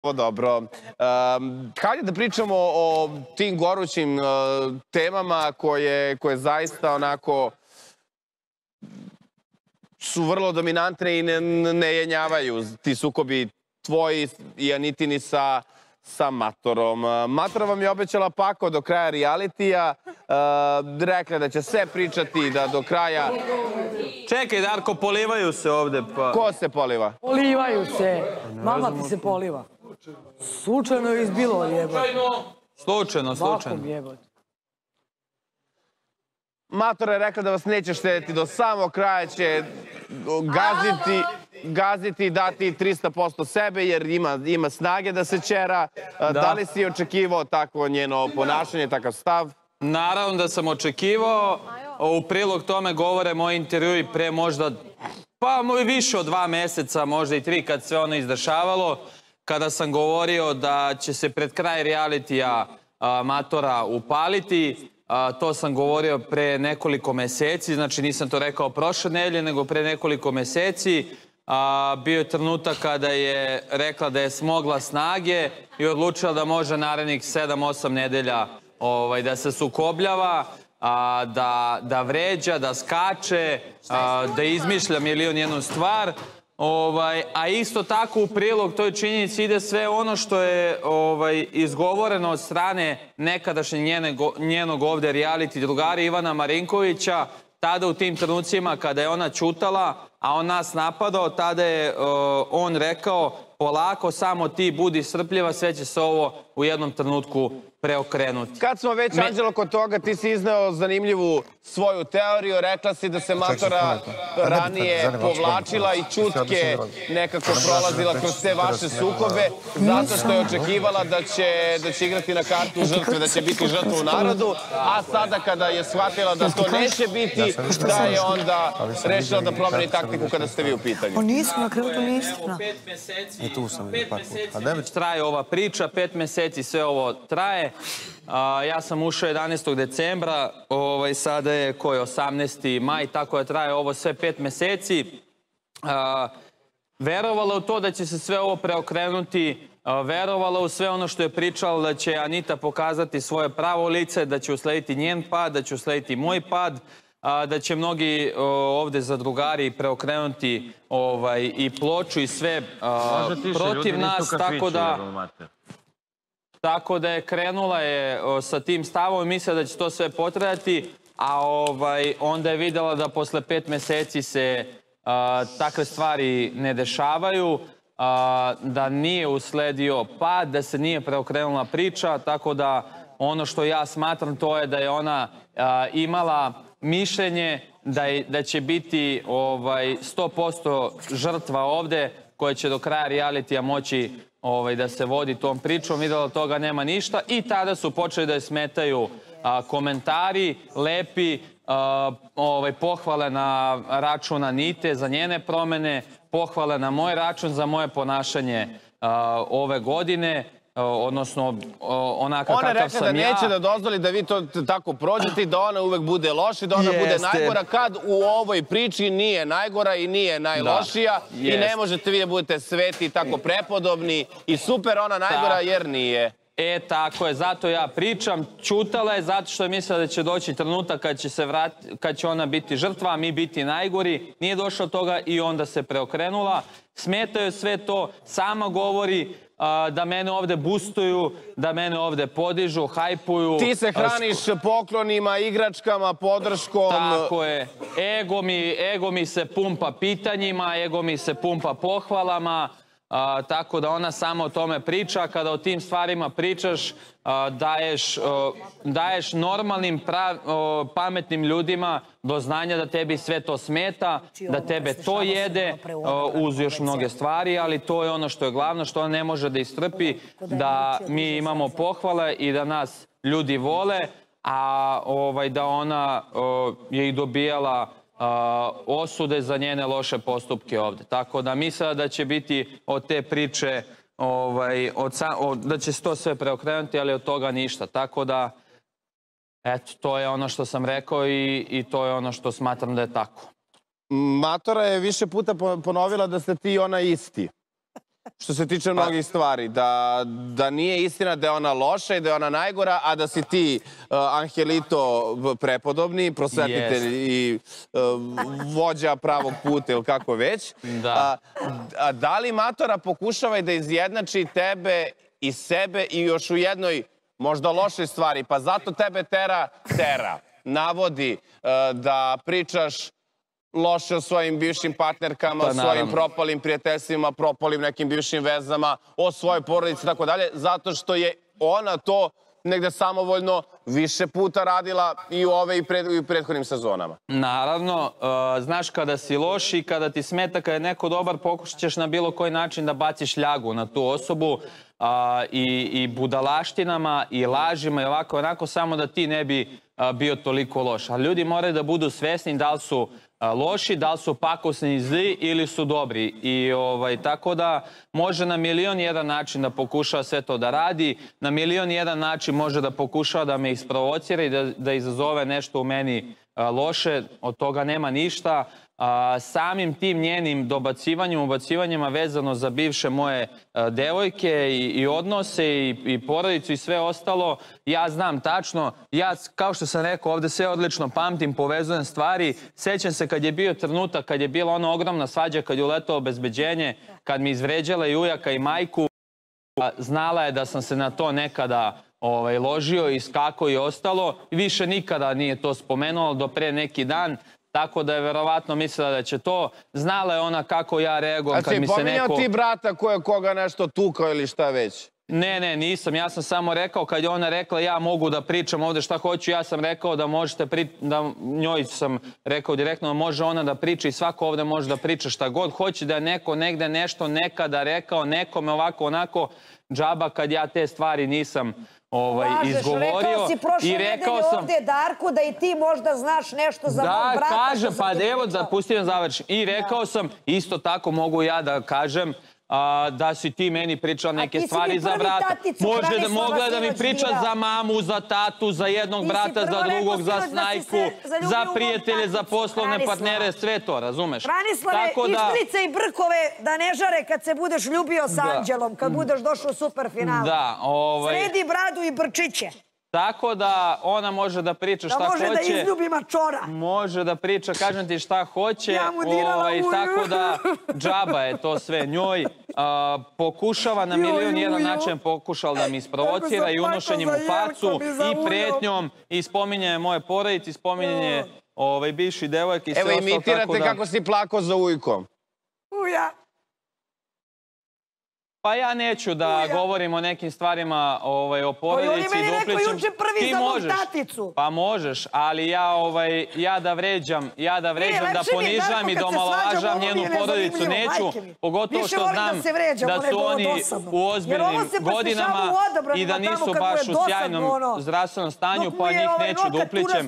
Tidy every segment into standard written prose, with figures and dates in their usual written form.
Dobro. Hajde da pričamo o tim gorućim temama koje zaista onako su vrlo dominantne i ne jenjavaju. Ti sukobi tvoji i Anitini sa Matorom. Matora vam je obećala pakao do kraja realitija. Rekla da će sve pričati, da do kraja... Čekaj, Darko, polivaju se ovde. Ko se poliva? Polivaju se. Mama ti se poliva. Slučajno je izbilo, jebote. Slučajno. Vakom, jebote. Matora je rekla da vas neće štediti do samog kraja, će gaziti i dati 300% sebe jer ima snage da se ćera. Da li si očekivao takvo njeno ponašanje, takav stav? Naravno da sam očekivao. U prilog tome govore moji intervjui pre možda, pa više od 2 meseca, možda i 3, kad sve ono izdešavalo, kada sam govorio da će se pred kraj realitija Matora upaliti. To sam govorio pre nekoliko meseci, znači nisam to rekao prošle nedelje, nego pre nekoliko meseci. Bio je trenutak kada je rekla da je smogla snage i odlučila da može narednih 7-8 nedelja da se sukobljava, da vređa, da skače, da izmišlja milion jednu stvar. A isto tako u prilog toj činjenici ide sve ono što je izgovoreno od strane nekadašnjeg njenog ovde reality drugara Ivana Marinkovića. Tada u tim trenucima kada je ona ćutala, a on nas napadao, tada je on rekao: polako, samo ti budi strpljiva, sve će se ovo u jednom trenutku preokrenuti. Kad smo već, Anđelo, kod toga, ti si izneo zanimljivu svoju teoriju. Rekla si da se Matora ranije povlačila i ćutke nekako prolazila kroz te vaše sukobe zato što je očekivala da će igrati na kartu žrtve, da će biti žrtva u narodu, a sada kada je shvatila da to neće biti, da je onda rešila da promeni taktiku kada ste vi u pitanju. O nismo, na kraju to nije istina. 5 meseci traje ova priča, 5 meseci sve ovo traje. Ja sam ušao 11. decembra, sada je 18. maj, tako da traje ovo sve 5 meseci. Verovala u to da će se sve ovo preokrenuti, verovala u sve ono što je pričala, da će Anita pokazati svoje pravo lice, da će uslediti njen pad, da će uslediti moj pad, da će mnogi ovde zadrugari preokrenuti i ploču i sve protiv nas, tako da je krenula sa tim stavom i mislila da će to sve potrajati, a onda je videla da posle 5 meseci se takve stvari ne dešavaju, da nije usledio pad, da se nije preokrenula priča, tako da ono što ja smatram to je da je ona imala mišljenje da će biti 100% žrtva ovde koja će do kraja realitija moći da se vodi tom pričom. Videla od toga nema ništa i tada su počeli da je smetaju komentari, lepi, pohvale na račun Anite za njene promene, pohvale na moj račun za moje ponašanje ove godine, odnosno onaka kakav sam ja. Ona je rekla da neće da dozvoli da vi to tako prođete i da ona uvek bude loša, da ona bude najgora, kad u ovoj priči nije najgora i nije najlošija i ne možete vi da budete sveti i tako prepodobni i super ona najgora jer nije. Tako je, zato ja pričam. Ćutala je zato što je mislila da će doći trenutak kad će ona biti žrtva, a mi biti najgori. Nije došlo od toga i onda se preokrenula. Smetaju sve to, sama govori da mene ovde bustuju, da mene ovde podižu, hajpuju. Ti se hraniš poklonima, igračkama, podrškom. Tako je. Ego mi se pumpa pitanjima, ego mi se pumpa pohvalama, tako da ona samo o tome priča. Kada o tim stvarima pričaš, daješ normalnim, pametnim ljudima do znanja da tebi sve to smeta, da tebe to jede, uz još mnoge stvari, ali to je ono što je glavno, što ona ne može da istrpi, da mi imamo pohvale i da nas ljudi vole, a da ona je i dobijala osude za njene loše postupke ovde. Tako da mislila da će biti od te priče, da će se to sve preokrenuti, ali od toga ništa. Tako da, eto, to je ono što sam rekao i to je ono što smatram da je tako. Matora je više puta ponovila da ste ti i ona isti. što se tiče mnogih stvari, da nije istina da je ona loša i da je ona najgora, a da si ti, Angelito, prepodobni, prosvetitelj i vođa pravog puta ili kako već. Da li matora pokušava i da izjednači tebe i sebe i još u jednoj možda lošoj stvari, pa zato tebe tera, navodi da pričaš loše o svojim bivšim partnerkama, o svojim propalim prijateljstvima, propalim nekim bivšim vezama, o svojoj porodici i tako dalje, zato što je ona to negde samovoljno više puta radila i u ove i u prethodnim sezonama. Naravno, znaš kada si loš i kada ti smeta, kada je neko dobar, pokušat ćeš na bilo koji način da baciš ljagu na tu osobu i budalaštinama i lažima i ovako onako, samo da ti ne bi bio toliko loš. A ljudi moraju da budu svesni da li su loši, da li su pakosni i zli ili su dobri. I tako da može na milion jedan način da pokušava sve to da radi, na milion jedan način može da pokušava da me isprovocira i da izazove nešto u meni loše, od toga nema ništa. Samim tim njenim ubacivanjima vezano za bivše moje devojke i odnose i porodicu i sve ostalo, ja znam tačno, ja kao što sam rekao ovde sve odlično pamtim, povezujem stvari, sećam se kad je bio trenutak, kad je bila ona ogromna svađa, kad je uletao obezbeđenje, kad mi izvređala i ujaka i majku, znala je da sam se na to nekada ložio i skako i ostalo, više nikada nije to spomenuo do pre neki dan. Tako da je verovatno mislila da će to. Znala je ona kako ja reagujem kad mi se neko... A si pominjao ti brata koga nešto tukao ili šta već? Ne, nisam. Ja sam samo rekao, kad je ona rekla ja mogu da pričam ovde šta hoću, ja sam rekao da možete, njoj sam rekao direktno da može ona da priča i svako ovde može da priča šta god hoće, da je neko negde nešto nekada rekao nekome ovako onako, džaba kad ja te stvari nisam izgovorio. Rekao si prošle nedelje ovde, Darku, da i ti možda znaš nešto za mog brata. Da, kažem, pa evo, da pustim da završim. I rekao sam, isto tako mogu ja da kažem, da si ti meni pričala neke stvari za brata. Mogla da mi priča za mamu, za tatu, za jednog brata, za drugog, za snajku, za prijatelje, za poslovne partnere, sve to, razumeš? Branislave, ištlice i brkove da ne žare kad se budeš ljubio s Anđelom, kad budeš došao u superfinalu. Sredi bradu i brčiće. Tako da ona može da priča šta hoće. Da može da izljubi mačora. Može da priča, kažem ti šta hoće. Tako da džaba je to sve njoj. Pokušava na milion jedan način pokušala da mi isprovocira i unošenjem u facu i pretnjom i spominjanje moje porodice i spominjanje bivših devojke i sve ostalo. Evo imitirate kako si plakao za ujkom. Uja. Pa ja neću da govorim o nekim stvarima o porodici. On je meni rekao juče prvi za mog taticu. Pa možeš, ali ja da vređam, da ponižavam i da omalovažavam njenu porodicu neću. Pogotovo što znam da su oni u ozbiljnim godinama i da nisu baš u sjajnom zdravstvenom stanju, pa njih neću da uplićem.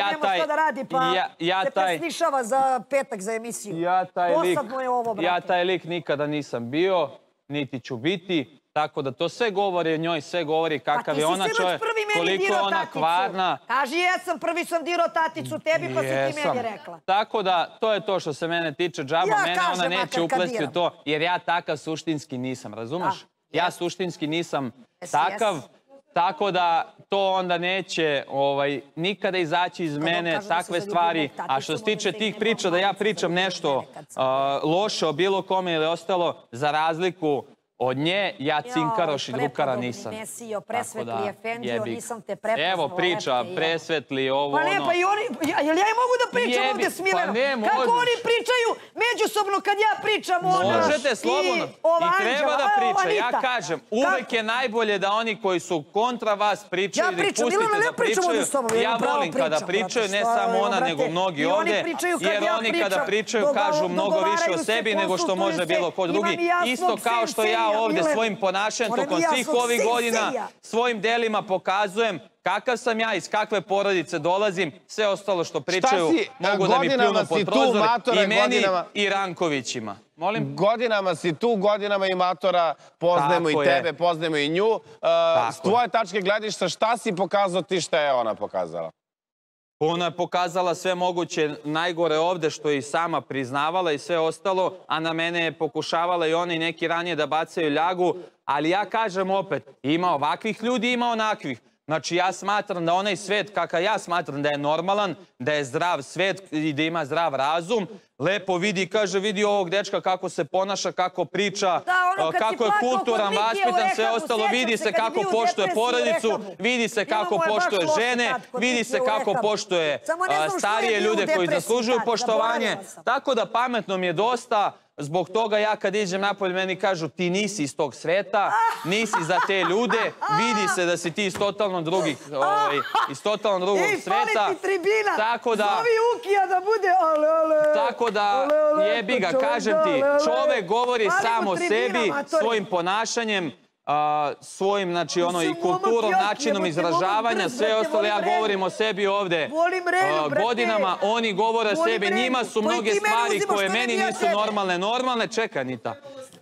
Ja taj... presnišava za petak za emisiju. Ja taj lik nikada nisam bio, niti ću biti, tako da to sve govori o njoj, sve govori kakav je ona čovjek, koliko je ona kvarna. Kaži, jesam, prvi sam dirao taticu tebi, pa si ti meni rekla. Tako da, to je to što se mene tiče, džaba, mene ona neće uplesti u to, jer ja takav suštinski nisam, razumeš? Ja suštinski nisam takav, tako da to onda neće nikada izaći iz mene, takve stvari. A što se tiče tih priča, da ja pričam nešto loše o bilo kome ili ostalo, za razliku od nje, ja cinkaroš i drukara nisam. Mesio, presvetli Efendio, nisam te prepoznala. Evo priča, presvetli, ovo ono. Pa ne, pa i oni, jel ja i mogu da pričam ovde smireno? Kako oni pričaju međusobno kad ja pričam ona možete slobodno. I treba da priča. Ja kažem, uvek je najbolje da oni koji su kontra vas pričaju, da ih pustite da pričaju. Ja volim kada pričaju, ne samo ona, nego mnogi ovde. Jer oni kada pričaju kažu mnogo više o sebi nego što može bilo ko drugi. Isto kao što ja ovde svojim ponašanjem tokom svih ovih godina, svojim delima pokazujem kakav sam ja, iz kakve porodice dolazim, sve ostalo što pričaju mogu da mi pljunu pod prozor i meni i Rankovićima. Godinama si tu, godinama i Matora, poznajemo i tebe, poznajemo i nju. S tvoje tačke gledišta, šta si pokazao ti, šta je ona pokazala? Ona je pokazala sve moguće najgore ovde, što je i sama priznavala i sve ostalo, a na mene je pokušavala i oni neki ranije da bacaju ljagu, ali ja kažem opet, ima ovakvih ljudi, ima onakvih. Znači, ja smatram da onaj svet, kakav ja smatram da je normalan, da je zdrav svet i da ima zdrav razum, lepo vidi, kaže, vidi ovog dečka kako se ponaša, kako priča, kako je kulturan, vaspitan, sve ostalo, vidi se kako poštuje porodicu, vidi se kako poštuje žene, vidi se kako poštuje starije ljude koji zaslužuju poštovanje. Tako da pametno mi je dosta. Zbog toga ja kad iđem napolje meni kažu ti nisi iz tog sveta, nisi za te ljude, vidi se da si ti iz totalno drugog sveta. Fali ti tribina, zovi Ukija da bude Tako da jebi ga, kažem ti, čovek govori sam o sebi, svojim ponašanjem, svojim, znači, ono, i kulturom, načinom izražavanja, sve ostalo, ja govorim o sebi ovde godinama, oni govore o sebi, njima su mnoge stvari koje meni nisu normalne, čekaj, Anita.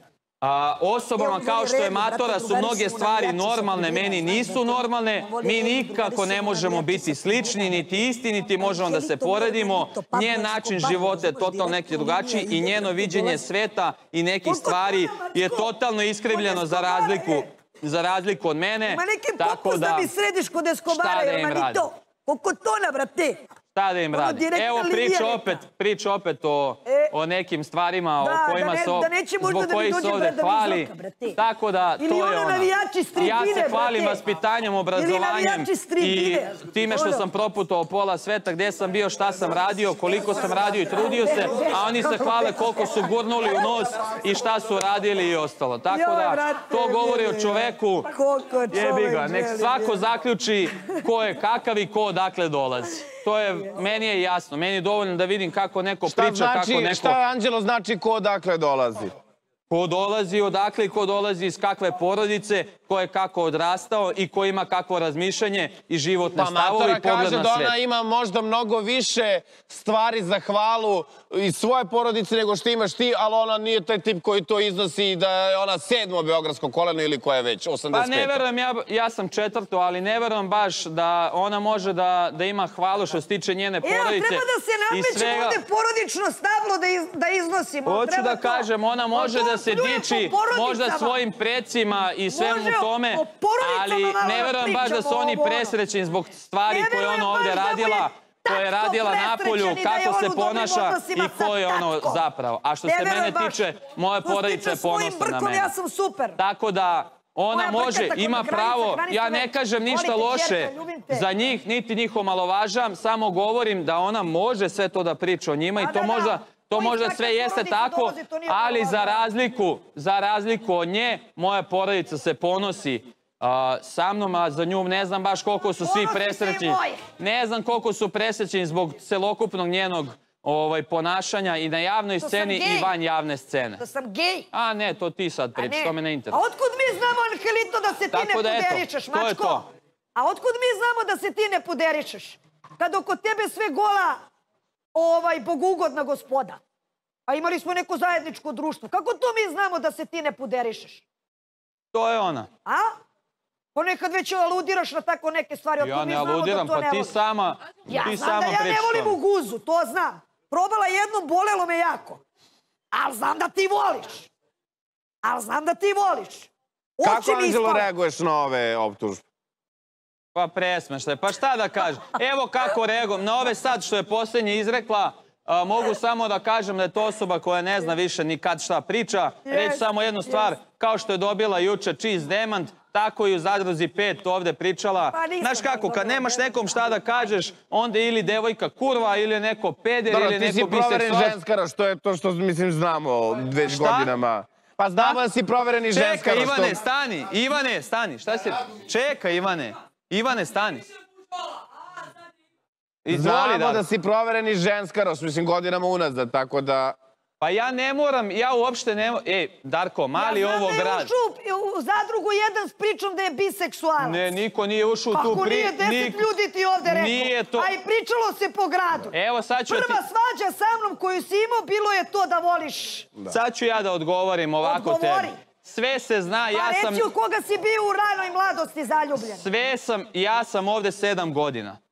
Osobama kao što je Matora su mnoge stvari normalne, meni nisu normalne, mi nikako ne možemo biti slični, niti isti, niti možemo da se poredimo, njen način života je totalno neki drugačiji i njeno viđenje sveta i nekih stvari je totalno iskrivljeno za razliku od mene, tako da šta da im radim? Šta da im radim? Evo priča opet o nekim stvarima zbog kojih se ovde hvali. Tako da, to je ona. Ja se hvalim vaspitanjem, obrazovanjem i time što sam proputovao pola sveta, gde sam bio, šta sam radio, koliko sam radio i trudio se, a oni se hvale koliko su gurnuli u nos i šta su radili i ostalo. Tako da, to govori o čoveku, jebi ga, nek svako zaključi ko je kakav i ko odakle dolazi. To je, meni je jasno, meni je dovoljno da vidim kako neko priča, kako neko... Šta, Anđelo, znači ko odakle dolazi? Ko dolazi odakle i ko dolazi iz kakve porodice, ko je kako odrastao i ko ima kakvo razmišljanje i životne stavove i pogled na svet. Pa Matora kaže da ona ima možda mnogo više stvari za hvalu iz svoje porodice nego što imaš ti, ali ona nije taj tip koji to iznosi da je ona 7. beogradsko koleno ili koja je već, 85. Pa ne verujem, ja sam 4. ali ne verujem baš da ona može da ima hvalu što se tiče njene porodice. Evo, treba da se namećemo ovde porodično stablo da iznosimo. Hoću da kažem, ona može da se diči možda svojim precima i svemu tome, ali ne verujem baš da su oni presrećeni zbog stvari koje ona ovde radila, koje je radila napolju, kako se ponaša i ko je ono zapravo. A što se mene tiče, moja porodica je ponosna na mene. Tako da ona može, ima pravo, ja ne kažem ništa loše za njih, niti njih omalovažam, samo govorim da ona može sve to da priča o njima i to možda sve jeste tako, ali za razliku od nje, moja porodica se ponosi sa mnom, a za nju ne znam baš koliko su svi presrećni. Ne znam koliko su presrećni zbog celokupnog njenog ponašanja i na javnoj sceni i van javne scene. Da sam gej? A ne, to ti sad pričaš, to me ne interesuje. A otkud mi znamo, Angelito, da se ti ne puderičeš, mačko? A otkud mi znamo da se ti ne puderičeš? Kad oko tebe sve gola bogugodna gospoda. A imali smo neko zajedničko društvo. Kako to mi znamo da se ti ne puderišeš? To je ona. A? Ponekad već aludiraš na tako neke stvari. Ja ne aludiram, pa ti sama pričaš. Ja znam da ja ne volim u guzu, to znam. Probala jednom, bolelo me jako. Ali znam da ti voliš. Kako, Anđelo, reaguješ na ove optužbe? Pa presmešno je. Pa šta da kažem? Evo kako reagujem. Na ove sad što je posljednje izrekla, mogu samo da kažem da je to osoba koja ne zna više ni kad šta priča. Reći samo jednu stvar, kao što je dobila juče čist demant, tako i u Zadruzi 5 ovde pričala. Znaš kako, kad nemaš nekom šta da kažeš, onda ili devojka kurva, ili neko peder, ili neko biseksualac. Ti si proveren ženskara, što je to što, mislim, znamo već godinama. Pa znamo da si provereni ženskara. Čekaj, Ivane, stani. Ivane, stani. Šta si? Čekaj, Ivane. Ivane, stani. Znamo da si provereni ženskaroš, mislim, godinama unazad, tako da... Pa ja ne moram, ja uopšte ne moram... Darko, mali ovo grad... Ja znam da je ušao u Zadrugu 1 s pričom da je biseksualac. Ne, niko nije ušao u tu Kako nije? 10 ljudi ti ovde rekao. Nije to... A i pričalo se po gradu. Evo, sad ću ti... Prva svađa sa mnom koju si imao bilo je to da voliš. Sad ću ja da odgovorim ovako tebi. Sve se zna, ja sam... Pa reci u koga si bio u ranoj mladosti zaljubljen. Ja sam ovde 7 godina.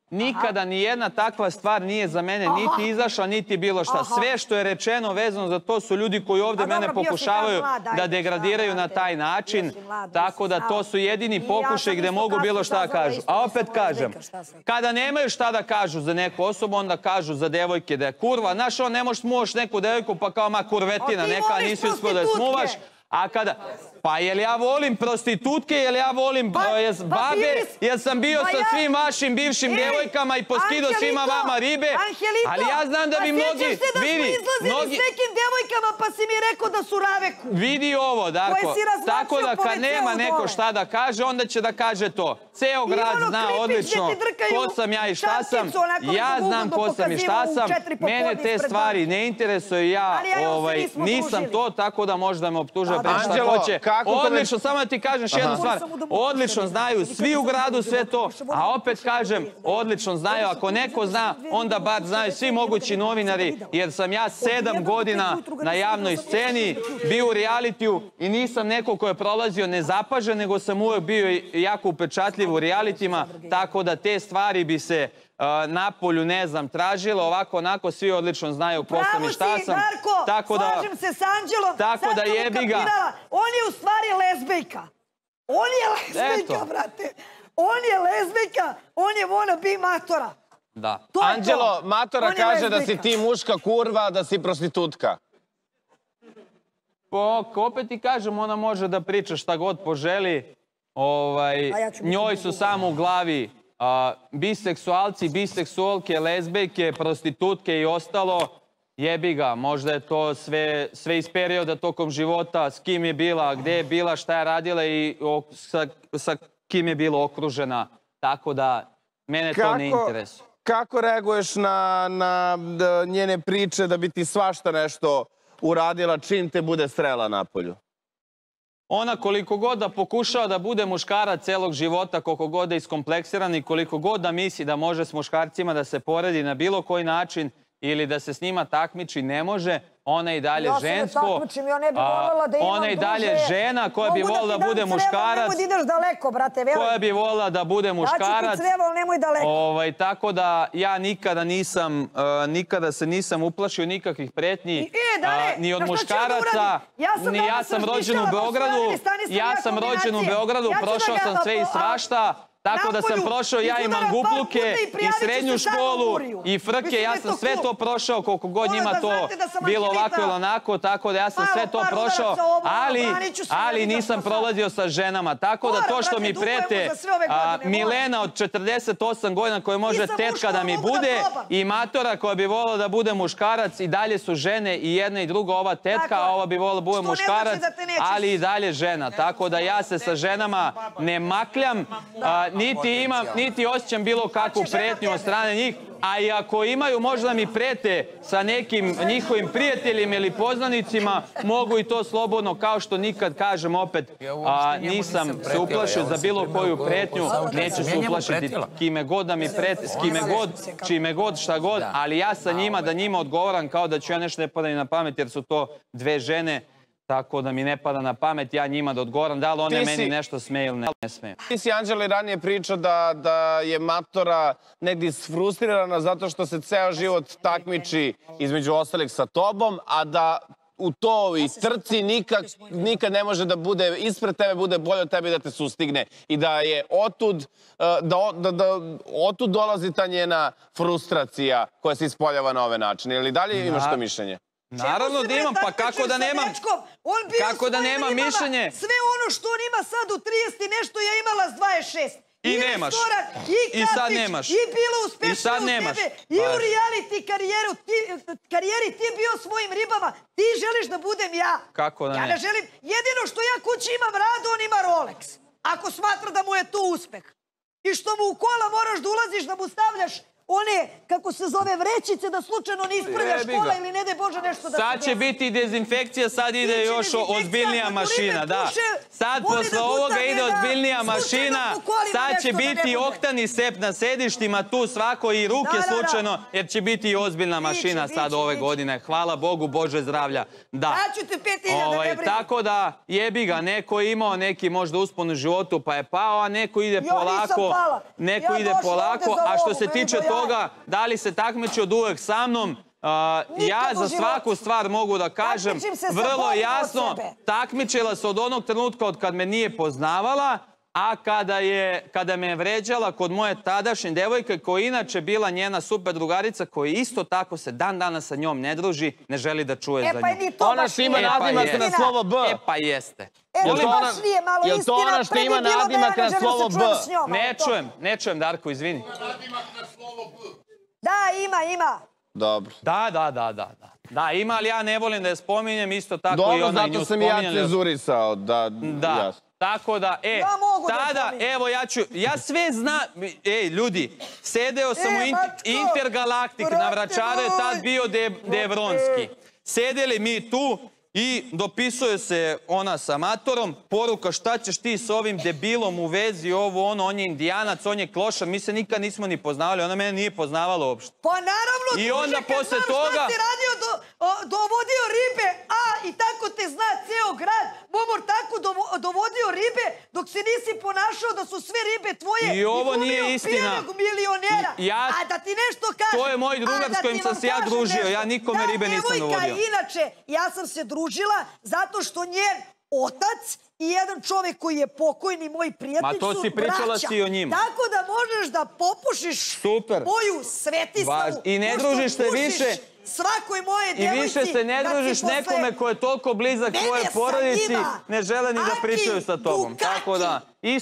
nikada ni jedna takva stvar nije za mene niti izašla, niti bilo šta. Sve što je rečeno vezano za to su ljudi koji ovde mene pokušavaju da degradiraju na taj način, tako da to su jedini pokušaj gde mogu bilo šta da kažu. A opet kažem, kada nemaju šta da kažu za neku osobu, onda kažu za devojke da je kurva. Znaš, on ne možeš smuvaš neku devojku pa kao ma kurvetina, neka nisi uspio da je smuvaš. A kada, pa jel ja volim prostitutke, jel ja volim babe, jel sam bio sa svim vašim bivšim devojkama i poskidao svima vama ribe, ali ja znam da bi mnogi, vidi, mnogi... s nekim devojkama pa si mi rekao da su raveku. Vidi ovo, Darko, tako da kad nema neko šta da kaže, onda će da kaže to. Ceo grad zna odlično ko sam ja i šta sam, ja znam ko sam i šta sam, mene te stvari ne interesuju, ja nisam to, tako da možda me optužuje šta hoće. Odlično, samo da ti kažem još jednu stvar. Odlično znaju svi u gradu sve to, a opet kažem, odlično znaju. Ako neko zna, onda bar znaju svi mogući novinari, jer sam ja 7 godina na javnoj sceni, bio u realitiju i nisam neko ko je prolazio nezapažen, nego sam uvek bio jako upečatljiv u realitima, tako da te stvari bi se napolju, ne znam, tražilo, ovako, onako, svi odlično znaju ko sam i šta sam. Bravo si, Darko, slažem se s Anđelom, sad sam ukapirala, on je u stvari lezbejka. On je lezbejka, brate. On je lezbejka, on je wannabe matora. Da. Anđelo, matora kaže da si ti muška kurva, da si prostitutka. Opet ti kažem, ona može da priča šta god poželi. Njoj su samo u glavi biseksualci, biseksualke, lezbejke, prostitutke i ostalo. Jebi ga, možda je to sve iz perioda tokom života, s kim je bila, gde je bila, šta je radila i sa kim je bila okružena. Tako da, mene to ne interesuje. Kako reaguješ na njene priče da bi ti svašta nešto uradila čim te bude strela napolju? Ona koliko god da pokušava da bude muškarac celog života, koliko god da je iskompleksiran i koliko god da misli da može s muškarcima da se poredi na bilo koji način ili da se s njima takmiči, ne može. Ona je i dalje žensko. Ja se ne takmičim, ja ne bih voljela da imam duže. Ona je i dalje žena koja bi voljela da bude muškarac. Nemoj da ideš daleko, brate, veruj. Koja bi voljela da bude muškarac. Ja ću ti crevo, nemoj daleko. Tako da ja nikada se nisam uplašio nikakvih pretnji. Ni od muškaraca, ni ja sam rođen u Beogradu. Ja sam rođen u Beogradu, prošao sam sve i svašta. Tako da sam prošao, ja imam gubluke i srednju školu i frke, ja sam sve to prošao, koliko god njima to bilo ovako ili onako, tako da ja sam sve to prošao, ali nisam prolazio sa ženama. Tako da to što mi prete Milena od 48 godina koja može tetka da mi bude i matora koja bi volila da bude muškarac, i dalje su žene i jedna i druga, ova tetka, a ova bi volila da bude muškarac, ali i dalje žena. Tako da ja se sa ženama ne makljam, niti osjećam bilo kakvu pretnju od strane njih, a i ako imaju, možda mi prete sa nekim njihovim prijateljima ili poznanicima, mogu i to slobodno, kao što nikad, kažem opet, nisam se uplašio za bilo koju pretnju, neću se uplašiti kime god da mi prete, s kime god, čime god, šta god, ali ja sa njima, da njima odgovaram kao da ću ja nešto ne pada mi na pamet, jer su to dve žene, tako da mi ne pada na pamet, ja njima da odgovaram, da li one meni nešto smeju ili ne smeju. Ti si, Anđeli, ranije pričao da je matora negdje isfrustrirana zato što se ceo život takmiči između ostalih sa tobom, a da u toj trci nikad ne može da bude ispred tebe, bude bolje od tebe da te sustigne. I da je otud dolazi ta njena frustracija koja se ispoljava na ove načine. Ili dalje imaš to mišljenje? Naravno da imam, pa kako da nemam? Kako da nemam mišljenje? Sve ono što on ima sad u 30 i nešto, ja imala s 26. I nemaš. I sad nemaš. I bilo uspešno u tebe. I u reality karijeri ti bio svojim ribama. Ti želiš da budem ja. Kako da ne? Ja ne želim. Jedino što ja kući imam Radu, on ima Rolex. Ako smatra da mu je to uspeh. I što mu u kola moraš da ulaziš, da mu stavljaš one, kako se zove, vrećice da slučajno ne isprlja škola ili ne daj Bože nešto da se desi. Sad će biti dezinfekcija, sad ide još ozbiljnija mašina, da. Sad posle ovoga ide ozbiljnija mašina, sad će biti oktani sep na sedištima, tu svako i ruke slučajno, jer će biti i ozbiljna mašina sad ove godine. Hvala Bogu, Bože zdravlja. Da. Daću ti 5.000, ne brini. Tako da, jebi ga, neko je imao neki možda uspon u životu pa je pao, a neko ide polako. Neko ide polako, a što se tiče toga, da li se takmiči od uvek sa mnom, ja za svaku stvar mogu da kažem vrlo jasno, takmičila se od onog trenutka od kad me nije poznavala, a kada me je vređala kod moje tadašnje devojke, koja je inače bila njena super drugarica, koja isto tako se dan danas sa njom ne druži, ne želi da čuje za nju. Ona što ima nadimak na slovo B. E pa jeste. Baš nije malo istina, je to ona što ima nadimak na slovo B? Ne čujem, Darko, izvini. Da, ima. Dobro. Da, ima, ali ja ne volim da je spominjem, isto tako i ona ona nju spominjala. Dobro, zato sam i ja cenzurisao, da. Tako da, tada, evo ja sve znam, ljudi, sedeo sam u Intergalaktik na Vračaru, je tad bio Devronski. Sedeli mi tu i dopisuje se ona sa matorom, poruka šta ćeš ti s ovim debilom u vezi, ovo ono, on je indijanac, on je klošar, mi se nikad nismo ni poznavali, ona mene nije poznavala uopšte. Pa naravno, druže, kad znam šta ti radio, dovodio ribe, i tako te zna ceo grad, Momor tako dovodio ribe, dok se nisi ponašao da su sve ribe tvoje i ovo nije istina. Pijenog milionera. A da ti nešto kažem. To je moj drugar s kojim sam se ja družio, ja nikome ribe nisam dovodio. Devojka, inače, ja sam se družila zato što njen otac i jedan čovek koji je pokojni, moj prijatelj, su braća. Ma to si pričala si o njima. Tako da možeš da popušiš moju Svetislavu. I ne družiš se više. Svakoj moje devojci. I više se ne družiš nekome ko je toliko blizak tvojoj porodici, ne žele ni da pričaju sa tobom. Tako da,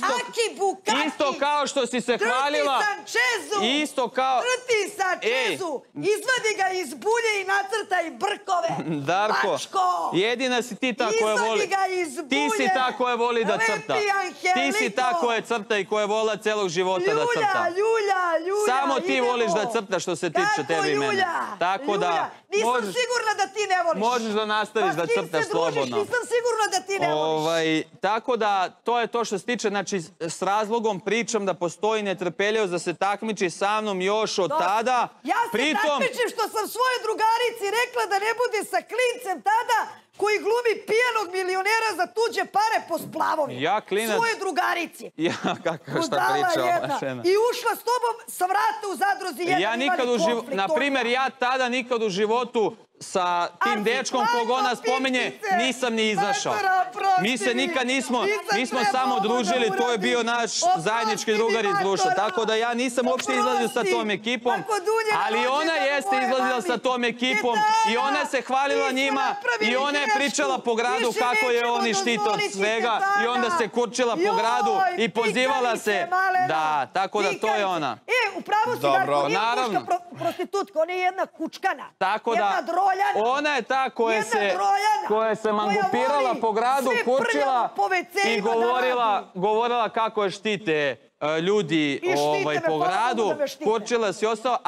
isto kao što si se hvalila. Isto kao... Trti Sančezu, izvadi ga iz bulje i nacrtaj brkove. Darko, jedina si ti ta koja voli... Izvadi ga iz bulje. Ti si ta koja voli da crta. Ti si ta koja crta i koja je volila celog života da crta. Ljulja. Samo ti voliš da crta što se tiče tebe i mene. Tako da... Nisam sigurna da ti ne voliš. Možeš da nastaviš da crtaš slobodno. Nisam sigurna da ti ne voliš. Tako da, to je to što se tiče, znači, s razlogom pričam da postoji netrpeljivost da se takmiči sa mnom još od tada. Ja se takmičim što sam svoje drugarici rekla da ne bude sa klincem tada koji glumi pijanog milionera za tuđe pare po splavovima. Ja klinac... Svoje drugarici. Ja, kakva šta priča ova žena. I ušla s tobom sa vrata u zadruzi jedan imali konflikt. Naprimjer, ja tada nikad u životu sa tim dečkom kog ona spominje nisam ni izašao. Mi se nikad nismo samo družili, to je bio naš zajednički drugar iz društva. Tako da ja nisam uopšte izlazio sa tom ekipom, ali ona jeste izlazila sa tom ekipom i ona se hvalila njima i ona je pričala po gradu kako je on štitio od svega i onda se kurčila po gradu i pozivala se. Da, tako da to je ona. Upravo si, Darko, nije muška prostitutka, ona je jedna kučkana. Jedna droljana. Ona je ta koja se mangupirala po gradu, kurčila i govorila kako je štite ljudi po gradu, kurčila si ostao,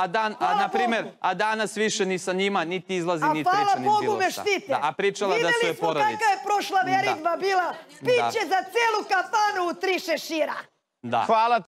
a danas više ni sa njima niti izlazi, niti priča, niti bilo šta. A pričala da su je porodice. Videli smo kakva je prošla veritba bila, piće za celu kafanu u 3 šešira. Da.